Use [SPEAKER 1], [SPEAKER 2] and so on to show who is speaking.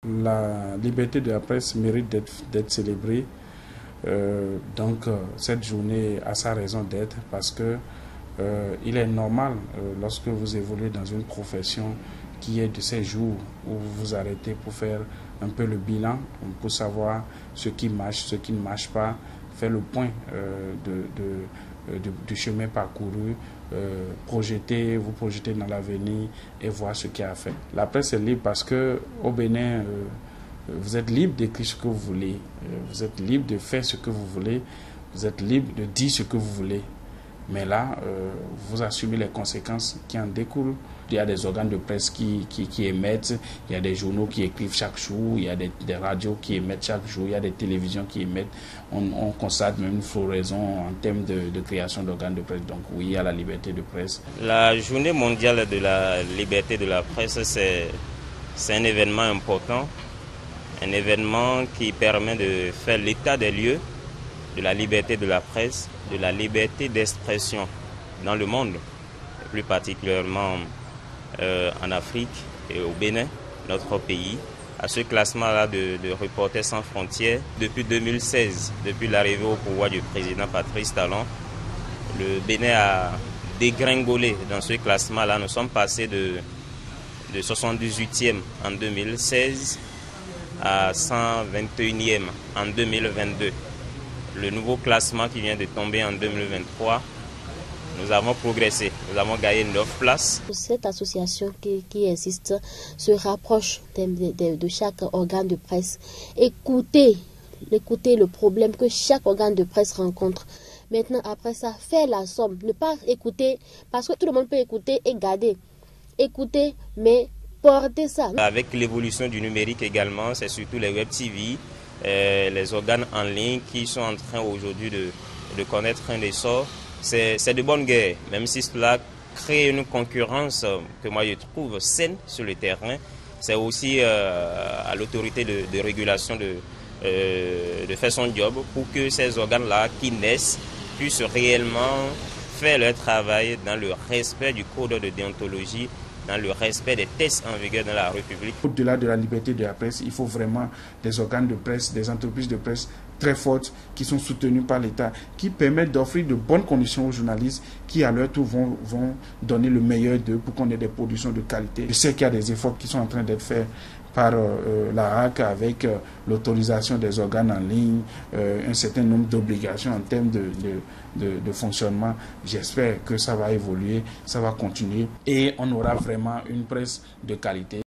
[SPEAKER 1] La liberté de la presse mérite d'être célébrée. Cette journée a sa raison d'être parce que il est normal lorsque vous évoluez dans une profession qui est de ces jours où vous vous arrêtez pour faire un peu le bilan, pour savoir ce qui marche, ce qui ne marche pas, faire le point du chemin parcouru, vous projeter dans l'avenir et voir ce qu'il y a à faire. La presse est libre parce que au Bénin, vous êtes libre d'écrire ce que vous voulez, vous êtes libre de faire ce que vous voulez, vous êtes libre de dire ce que vous voulez. Mais là, vous assumez les conséquences qui en découlent. Il y a des organes de presse qui émettent, il y a des journaux qui écrivent chaque jour, il y a des radios qui émettent chaque jour, il y a des télévisions qui émettent. On constate même une floraison en termes de création d'organes de presse. Donc oui, il y a la liberté de presse.
[SPEAKER 2] La journée mondiale de la liberté de la presse, c'est un événement important, un événement qui permet de faire l'état des lieux de la liberté de la presse, de la liberté d'expression dans le monde, plus particulièrement en Afrique et au Bénin, notre pays. À ce classement-là de Reporters sans frontières, depuis 2016, depuis l'arrivée au pouvoir du président Patrice Talon, le Bénin a dégringolé dans ce classement-là. Nous sommes passés de 78e en 2016 à 121e en 2022. Le nouveau classement qui vient de tomber en 2023, nous avons progressé, nous avons gagné 9 places.
[SPEAKER 3] Cette association qui existe se rapproche de chaque organe de presse. Écoutez le problème que chaque organe de presse rencontre. Maintenant, après ça, faire la somme. Ne pas écouter, parce que tout le monde peut écouter et garder. Écouter, mais porter ça.
[SPEAKER 2] Avec l'évolution du numérique également, c'est surtout les web TV, les organes en ligne qui sont en train aujourd'hui de connaître un essor. C'est de bonne guerre, même si cela crée une concurrence que moi je trouve saine sur le terrain. C'est aussi à l'autorité de régulation de faire son job pour que ces organes-là qui naissent puissent réellement faire leur travail dans le respect du code de déontologie, dans le respect des tests en vigueur dans la République.
[SPEAKER 1] Au-delà de la liberté de la presse, il faut vraiment des organes de presse, des entreprises de presse très fortes qui sont soutenues par l'État, qui permettent d'offrir de bonnes conditions aux journalistes qui à leur tour vont donner le meilleur d'eux pour qu'on ait des productions de qualité. Je sais qu'il y a des efforts qui sont en train d'être faits par la RAC avec l'autorisation des organes en ligne, un certain nombre d'obligations en termes de fonctionnement. J'espère que ça va évoluer, ça va continuer et on aura vraiment une presse de qualité.